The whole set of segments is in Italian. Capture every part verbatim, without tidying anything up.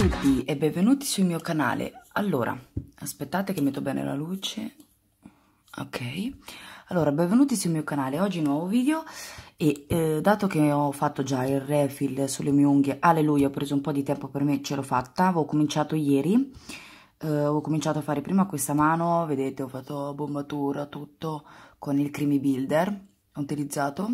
tutti e benvenuti sul mio canale. Allora, aspettate che metto bene la luce. Ok, allora benvenuti sul mio canale. Oggi nuovo video e eh, dato che ho fatto già il refill sulle mie unghie, alleluia, ho preso un po' di tempo per me, ce l'ho fatta. Avevo cominciato ieri, eh, ho cominciato a fare prima questa mano, vedete, ho fatto bombatura, tutto con il Creamy Builder, ho utilizzato.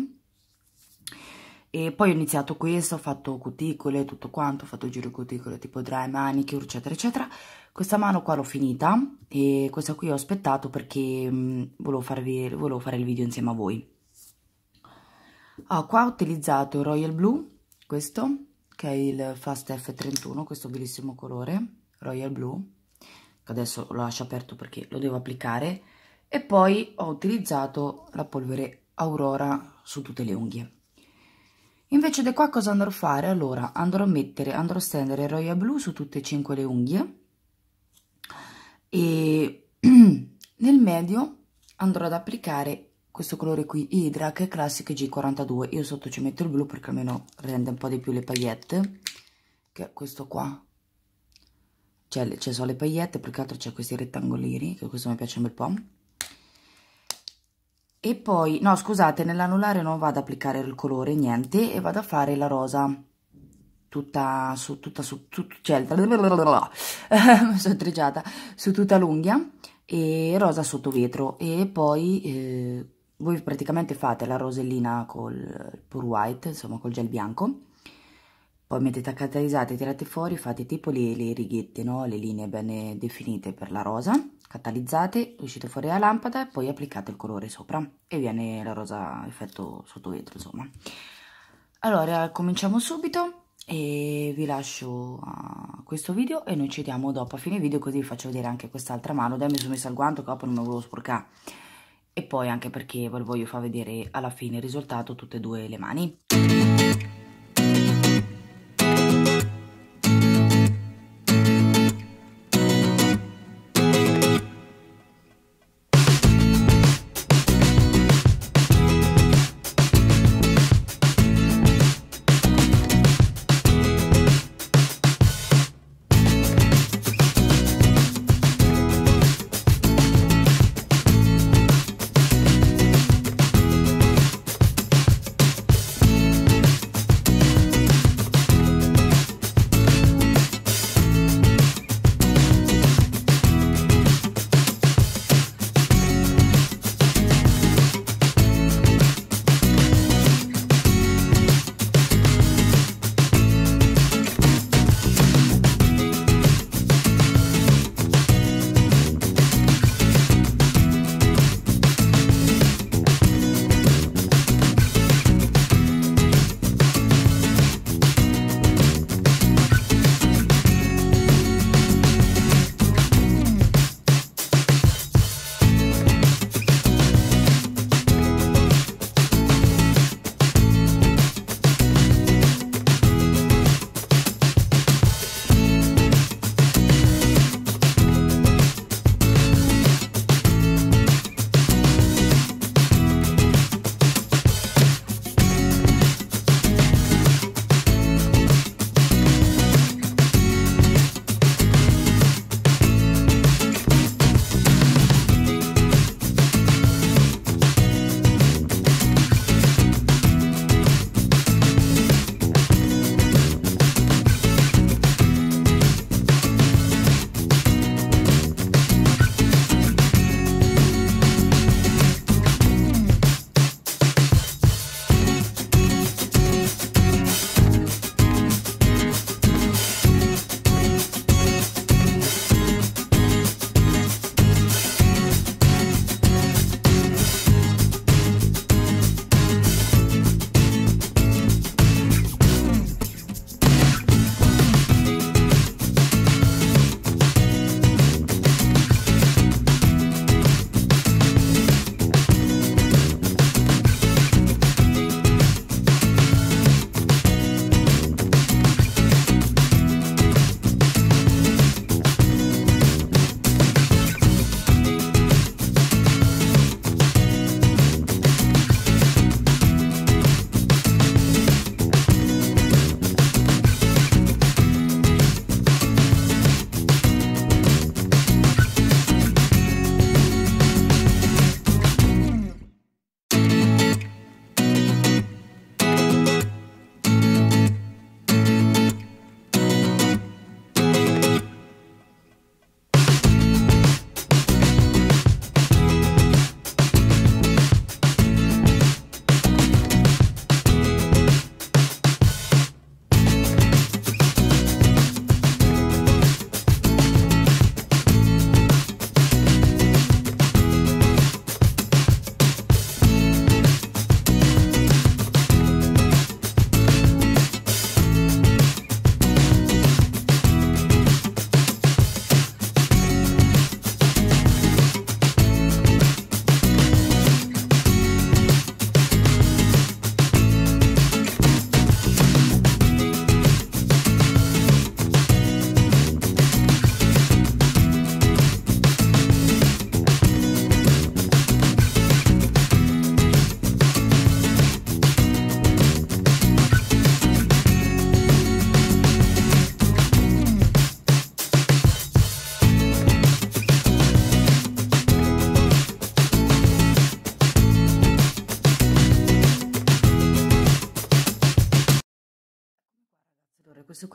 E poi ho iniziato questo, ho fatto cuticole, tutto quanto, ho fatto il giro di cuticole tipo dry manicure, eccetera, eccetera. Questa mano qua l'ho finita e questa qui ho aspettato perché mh, volevo, farvi, volevo fare il video insieme a voi. Ah, qua ho utilizzato il Royal Blue, questo, che è il Fast F trentuno, questo bellissimo colore, Royal Blue, che adesso lo lascio aperto perché lo devo applicare. E poi ho utilizzato la polvere Aurora su tutte le unghie. Invece di qua cosa andrò a fare? Allora andrò a mettere, andrò a stendere Royal Blue su tutte e cinque le unghie e nel medio andrò ad applicare questo colore qui, Hydra, che è Classic G quarantadue. Io sotto ci metto il blu perché almeno rende un po' di più le paillette, che è questo qua. Cioè ci sono le paillette, più che altro c'è questi rettangolini, che questo mi piace un bel po'. E poi, no scusate, nell'anulare non vado ad applicare il colore, niente, e vado a fare la rosa tutta su, tutta su, tut, cioè, mi sono trigiata, su tutta l'unghia, e rosa sotto vetro. E poi eh, voi praticamente fate la rosellina col pure white, insomma col gel bianco, poi mettete a catalizzare, tirate fuori, fate tipo le, le righette, no? Le linee bene definite per la rosa, catalizzate, uscite fuori la lampada e poi applicate il colore sopra e viene la rosa effetto sotto vetro, insomma. Allora cominciamo subito e vi lascio a questo video e noi ci vediamo dopo a fine video, così vi faccio vedere anche quest'altra mano. Dai, mi sono messa il guanto che dopo non me lo volevo sporcare, e poi anche perché ve lo voglio far vedere alla fine il risultato tutte e due le mani.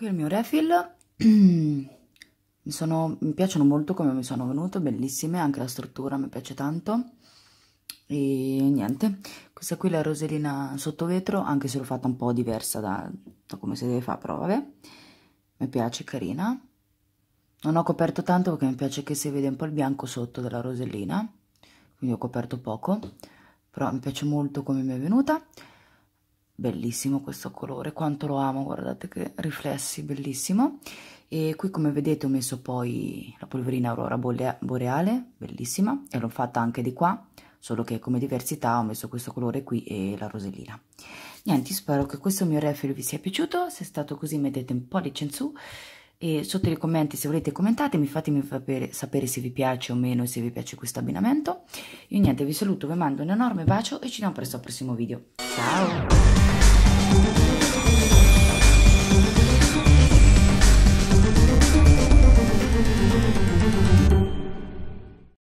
qui è il mio refill. mi, sono, mi piacciono molto come mi sono venute, bellissime, anche la struttura mi piace tanto. E niente, questa qui è la rosellina sotto vetro, anche se l'ho fatta un po' diversa da, da come si deve fare, però vabbè, mi piace, carina. Non ho coperto tanto perché mi piace che si vede un po' il bianco sotto della rosellina, quindi ho coperto poco, però mi piace molto come mi è venuta. Bellissimo questo colore, quanto lo amo, guardate che riflessi, bellissimo. E qui come vedete ho messo poi la polverina aurora boreale, bellissima, e l'ho fatta anche di qua, solo che come diversità ho messo questo colore qui e la rosellina. Niente, spero che questo mio refill vi sia piaciuto. Se è stato così mettete un pollice in su, e sotto nei commenti, se volete, commentatemi, fatemi sapere, sapere se vi piace o meno, e se vi piace questo abbinamento. Io niente, vi saluto, vi mando un enorme bacio e ci vediamo presto al prossimo video. Ciao!